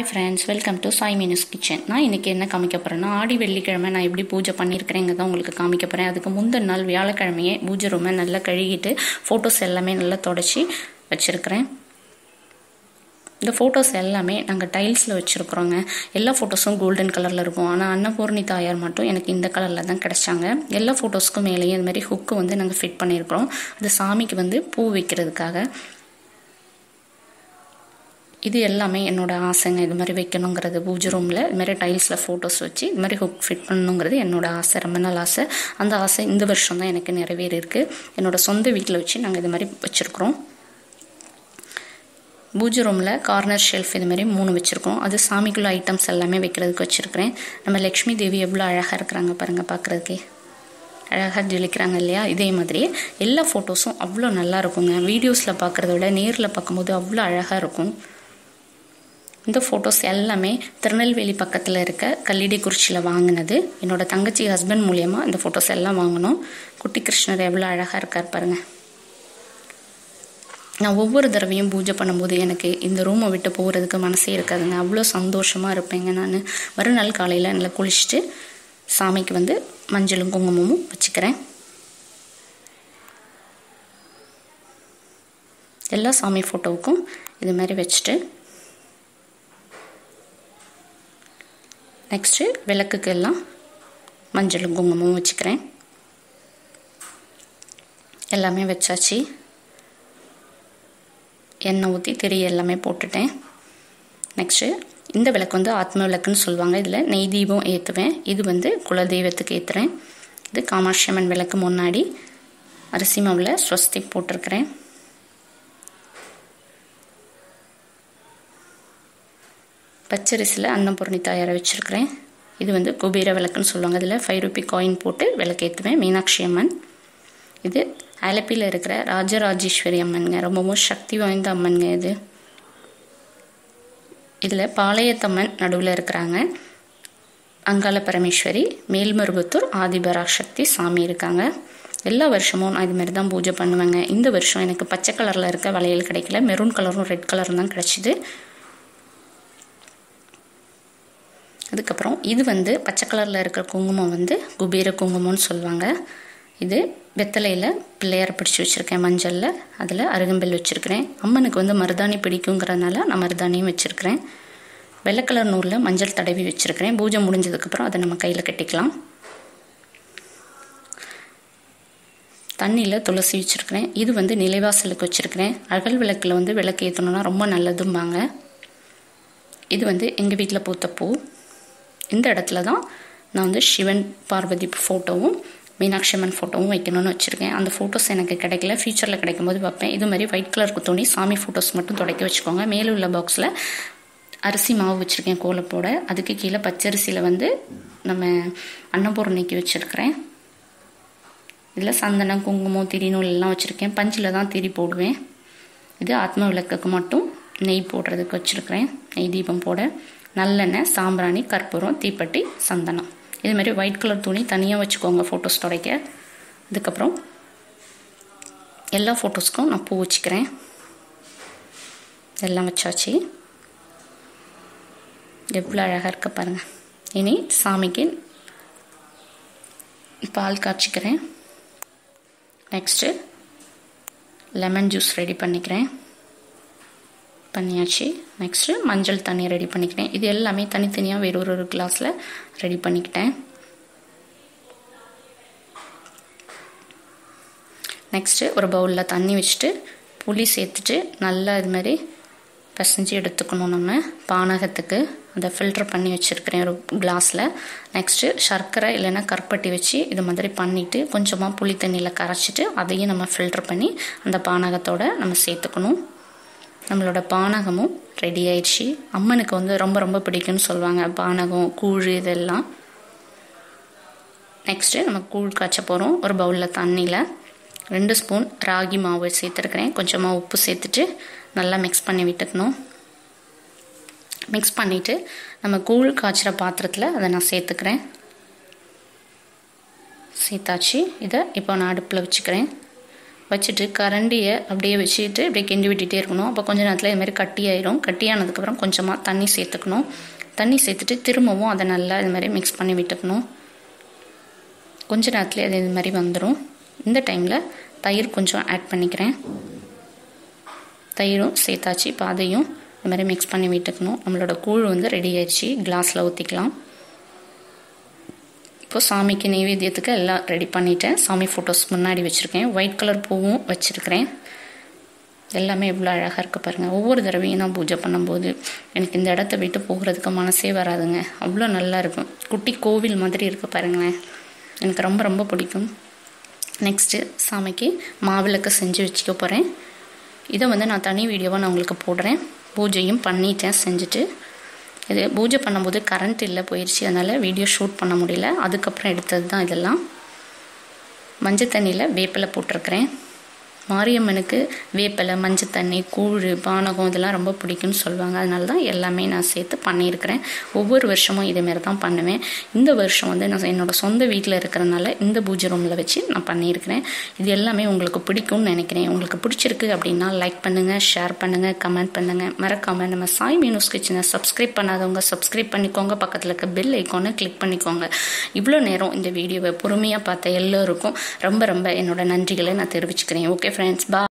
Friends, welcome to Sai Meena's kitchen. நான் இன்றைக்கி என்ன காமிக்க போகிறேன்னா, ஆடி வெள்ளிக்கிழமை நான் எப்படி பூஜை பண்ணியிருக்கிறேங்க தான் உங்களுக்கு காமிக்க போகிறேன். அதுக்கு முந்தின நாள் வியாழக்கிழமையே பூஜை ரூமை நல்லா கழுகிட்டு ஃபோட்டோஸ் எல்லாமே நல்லா தொடச்சி வச்சுருக்கிறேன். இந்த ஃபோட்டோஸ் எல்லாமே நாங்கள் டைல்ஸில் வச்சுருக்குறோங்க. எல்லா ஃபோட்டோஸும் கோல்டன் கலரில் இருக்கும். ஆனால் அன்னபூர்ணி தாயார் மட்டும் எனக்கு இந்த கலரில் தான் கிடச்சாங்க. எல்லா ஃபோட்டோஸ்க்கும் மேலேயும் இது மாதிரி ஹுக்கு வந்து நாங்கள் ஃபிட் பண்ணியிருக்கிறோம். அது சாமிக்கு வந்து பூ வைக்கிறதுக்காக. இது எல்லாமே என்னோட ஆசைங்க. இது மாதிரி வைக்கணுங்கிறது பூஜை ரூமில் இது மாதிரி டைல்ஸில் ஃபோட்டோஸ் வச்சு இது மாதிரி ஹுக் ஃபிட் பண்ணணுங்கிறது என்னோட ஆசை, ரொம்ப நாள் ஆசை. அந்த ஆசை இந்த வருஷம் தான் எனக்கு நிறைவேறியிருக்கு. என்னோட சொந்த வீட்டில் வச்சு நாங்கள் இது மாதிரி வச்சுருக்குறோம். பூஜை ரூமில் கார்னர் ஷெல்ஃப் இது மாதிரி 3 வச்சுருக்கோம். அது சாமிக்குள்ள ஐட்டம்ஸ் எல்லாமே வைக்கிறதுக்கு வச்சுருக்கிறேன். நம்ம லக்ஷ்மி தேவி எவ்வளோ அழகாக இருக்கிறாங்க பாருங்கள், பார்க்குறதுக்கே அழகாக ஜொலிக்கிறாங்க இல்லையா? இதே மாதிரி எல்லா ஃபோட்டோஸும் அவ்வளோ நல்லா இருக்குங்க. வீடியோஸில் பார்க்குறத விட நேரில் பார்க்கும்போது அவ்வளோ அழகாக இருக்கும். இந்த ஃபோட்டோஸ் எல்லாமே திருநெல்வேலி பக்கத்தில் இருக்க கல்லிடைக்குறிச்சியில் வாங்கினது. என்னோட தங்கச்சி ஹஸ்பண்ட் மூலயமா இந்த ஃபோட்டோஸ் எல்லாம் வாங்கினோம். குட்டி கிருஷ்ணர் எவ்வளோ அழகாக இருக்கார் பாருங்க. நான் ஒவ்வொரு தடவையும் பூஜை பண்ணும்போது எனக்கு இந்த ரூமை விட்டு போகிறதுக்கு மனசே இருக்காதுங்க. அவ்வளோ சந்தோஷமாக இருப்பேங்க. நான் மறுநாள் காலையில் நல்லா குளிச்சுட்டு சாமிக்கு வந்து மஞ்சளும் குங்குமமும் வச்சுக்கிறேன். எல்லா சாமி ஃபோட்டோவுக்கும் இது மாதிரி வச்சுட்டு நெக்ஸ்ட்டு விளக்குக்கு எல்லாம் மஞ்சளும் குங்குமமும் வச்சுக்கிறேன். எல்லாமே வச்சாச்சு. எண்ணெய் ஊற்றி திரி எல்லாமே போட்டுட்டேன். நெக்ஸ்ட்டு இந்த விளக்கு வந்து ஆத்ம விளக்குன்னு சொல்லுவாங்க. இதில் நெய் தீபம் ஏற்றுவேன். இது வந்து குலதெய்வத்துக்கு ஏற்றுறேன். இது காமாட்சி அம்மன் விளக்கு முன்னாடி அரிசி மாவில் ஸ்வஸ்திக் போட்டிருக்கிறேன். பச்சரிசியில் அன்னபூர்ணி தாயாரை வச்சுருக்கிறேன். இது வந்து குபேர விளக்குன்னு சொல்லுவாங்க. இதில் 5 ரூபி காயின் போட்டு விளக்கு ஏற்றுவேன். மீனாட்சி அம்மன். இது ஆலப்பியில் இருக்கிற ராஜராஜேஸ்வரி அம்மனுங்க. ரொம்பவும் சக்தி வாய்ந்த அம்மனுங்க இது. இதில் பாளையத்தம்மன் நடுவில் இருக்கிறாங்க. அங்காள பரமேஸ்வரி, மேல்மருவத்தூர் ஆதி பராசக்தி சாமி இருக்காங்க. எல்லா வருஷமும் நான் இதுமாரி தான் பூஜை பண்ணுவேங்க. இந்த வருஷம் எனக்கு பச்சை கலரில் இருக்க வளையல் கிடைக்கல. மெரூன் கலரும் ரெட் கலரும் தான் கிடச்சிது. அதுக்கப்புறம் இது வந்து பச்சை கலரில் இருக்கிற குங்குமம் வந்து குபேர குங்குமம்னு சொல்லுவாங்க. இது வெத்தலையில் பிள்ளையார் பிடிச்சி வச்சுருக்கேன் மஞ்சளில். அதில் அருகம்பெல் வச்சுருக்கிறேன். அம்மனுக்கு வந்து மருதாணி பிடிக்குங்கிறதுனால நான் மருதாணியும் வச்சுருக்கிறேன். வெள்ளை கலர் நூலில் மஞ்சள் தடவி வச்சுருக்கிறேன். பூஜை முடிஞ்சதுக்கப்புறம் அதை நம்ம கையில் கட்டிக்கலாம். தண்ணியில் துளசி வச்சுருக்கிறேன். இது வந்து நிலைவாசலுக்கு வச்சுருக்கிறேன். அகல் விளக்கில் வந்து விளக்கு ஏற்றணுன்னா ரொம்ப நல்லதும்பாங்க. இது வந்து எங்கள் வீட்டில் பூத்த பூ. இந்த இடத்துல தான் நான் வந்து சிவன் பார்வதி ஃபோட்டோவும் மீனாட்சி அம்மன் ஃபோட்டோவும் வைக்கணும்னு வச்சுருக்கேன். அந்த ஃபோட்டோஸ் எனக்கு கிடைக்கல. ஃபியூச்சரில் கிடைக்கும்போது வைப்பேன். இது மாதிரி ஒயிட் கலருக்கு துணி சாமி ஃபோட்டோஸ் மட்டும் துடைக்க வச்சுக்கோங்க. மேலே உள்ள பாக்ஸில் அரிசி மாவு வச்சுருக்கேன் கோலப்போட. அதுக்கு கீழே பச்சரிசியில் வந்து நம்ம அன்னபூர்ணிக்கு வச்சுருக்கிறேன். இதில் சந்தனம், குங்குமம், திரி நூல் எல்லாம் வச்சுருக்கேன். பஞ்சில் தான் திரி போடுவேன். இது ஆத்ம விளக்குக்கு மட்டும் நெய் போடுறதுக்கு வச்சுருக்கிறேன். நெய் தீபம் போட நல்லெண்ணெய், சாம்பிராணி, கற்பூரம், தீப்பெட்டி, சந்தனம். இதுமாரி ஒயிட் கலர் துணி தனியாக வச்சுக்கோங்க ஃபோட்டோஸ் துடைக்க. அதுக்கப்புறம் எல்லா ஃபோட்டோஸ்க்கும் நான் பூ வச்சுக்கிறேன். எல்லாம் வச்சாச்சு. எவ்வளோ அழகாக இருக்க பாருங்கள். இனி சாமிக்கு பால் காய்ச்சிக்கிறேன். நெக்ஸ்ட்டு லெமன் ஜூஸ் ரெடி பண்ணியாச்சு. நெக்ஸ்ட்டு மஞ்சள் தண்ணி ரெடி பண்ணிக்கிறேன். இது எல்லாமே தனித்தனியாக வேறு ஒரு கிளாஸில் ரெடி பண்ணிக்கிட்டேன். நெக்ஸ்ட்டு ஒரு பவுலில் தண்ணி வச்சுட்டு புளி சேர்த்துட்டு நல்லா இது மாதிரி பிசைஞ்சு எடுத்துக்கணும். நம்ம பானகத்துக்கு அதை ஃபில்டர் பண்ணி வச்சுருக்கிறேன் ஒரு கிளாஸில். நெக்ஸ்ட்டு சர்க்கரை இல்லைன்னா கருப்பட்டி வச்சு இது மாதிரி பண்ணிவிட்டு கொஞ்சமாக புளி தண்ணியில் கரைச்சிட்டு அதையும் நம்ம ஃபில்டர் பண்ணி அந்த பானகத்தோடு நம்ம சேர்த்துக்கணும். நம்மளோட பானகமும் ரெடி ஆயிடுச்சு. அம்மனுக்கு வந்து ரொம்ப ரொம்ப பிடிக்கும்னு சொல்லுவாங்க பானகம், கூழ் இதெல்லாம். நெக்ஸ்ட்டு நம்ம கூழ் காய்ச்ச போகிறோம். ஒரு பவுலில் தண்ணியில் 2 ஸ்பூன் ராகி மாவு சேர்த்துருக்கிறேன். கொஞ்சமாக உப்பு சேர்த்துட்டு நல்லா மிக்ஸ் பண்ணி விட்டுக்கணும். மிக்ஸ் பண்ணிவிட்டு நம்ம கூழ் காய்ச்சிற பாத்திரத்தில் அதை நான் சேர்த்துக்கிறேன். சேர்த்தாச்சு. இதை இப்போ நான் அடுப்பில் வச்சுக்கிறேன். வச்சுட்டு கரண்டியை அப்படியே வச்சுட்டு அப்படியே கிண்டி விட்டுட்டே இருக்கணும். அப்போ கொஞ்ச நேரத்தில் இதுமாதிரி கட்டியாயிடும். கட்டியானதுக்கப்புறம் கொஞ்சமாக தண்ணி சேர்த்துக்கணும். தண்ணி சேர்த்துட்டு திரும்பவும் அதை நல்லா இது மாதிரி மிக்ஸ் பண்ணி விட்டுக்கணும். கொஞ்ச நேரத்தில் அது இது மாதிரி வந்துடும். இந்த டைமில் தயிர் கொஞ்சம் ஆட் பண்ணிக்கிறேன். தயிரும் சேர்த்தாச்சு. இப்போ அதையும் இது மாதிரி மிக்ஸ் பண்ணி விட்டுக்கணும். நம்மளோட கூழ் வந்து ரெடி ஆயிடுச்சு. கிளாஸில் ஊற்றிக்கலாம். இப்போது சாமிக்கு நெய்வேத்தியத்துக்கு எல்லாம் ரெடி பண்ணிவிட்டேன். சாமி ஃபோட்டோஸ் முன்னாடி வச்சுருக்கேன். ஒயிட் கலர் பூவும் வச்சுருக்கிறேன். எல்லாமே எவ்வளோ அழகாக இருக்குது பாருங்கள். ஒவ்வொரு தடவையும் நான் பூஜை பண்ணும்போது எனக்கு இந்த இடத்த விட்டு போகிறதுக்கு மனசே வராதுங்க. அவ்வளோ நல்லா இருக்கும். குட்டி கோவில் மாதிரி இருக்குது பாருங்களேன். எனக்கு ரொம்ப ரொம்ப பிடிக்கும். நெக்ஸ்ட்டு சாமிக்கு மாவிளக்கு செஞ்சு வச்சுக்க போகிறேன். இதை வந்து நான் தனி வீடியோவாக நான் உங்களுக்கு போடுறேன். பூஜையும் பண்ணிட்டேன் செஞ்சுட்டு. இது பூஜை பண்ணும்போது கரண்ட் இல்லை, போயிடுச்சு. அதனால் வீடியோ ஷூட் பண்ண முடியல. அதுக்கப்புறம் எடுத்தது தான் இதெல்லாம். மஞ்சள் தண்ணியில் வேப்பிலை போட்டிருக்கிறேன். மாரியம்மனுக்கு வேப்பிலை, மஞ்சள் தண்ணி, கூழ், பானகம் இதெல்லாம் ரொம்ப பிடிக்கும்னு சொல்லுவாங்க. அதனால தான் எல்லாமே நான் சேர்த்து பண்ணியிருக்கிறேன். ஒவ்வொரு வருஷமும் இதேமாரி தான் பண்ணுவேன். இந்த வருஷம் வந்து நான் என்னோடய சொந்த வீட்டில் இருக்கிறனால இந்த பூஜை ரூமில் வச்சு நான் பண்ணியிருக்கிறேன். இது எல்லாமே உங்களுக்கு பிடிக்கும்னு நினைக்கிறேன். உங்களுக்கு பிடிச்சிருக்கு அப்படின்னா லைக் பண்ணுங்கள், ஷேர் பண்ணுங்கள், கமெண்ட் பண்ணுங்கள். மறக்காமல் நம்ம சாய் மீனூஸ் கிச்சனை சப்ஸ்கிரைப் பண்ணாதவங்க சப்ஸ்கிரைப் பண்ணிக்கோங்க. பக்கத்தில் இருக்க பெல் ஐக்கானை கிளிக் பண்ணிக்கோங்க. இவ்வளோ நேரம் இந்த வீடியோவை பொறுமையாக பார்த்த எல்லோருக்கும் ரொம்ப ரொம்ப என்னோட நன்றிகளை நான் தெரிவிச்சுக்கிறேன். Okay friends, bye.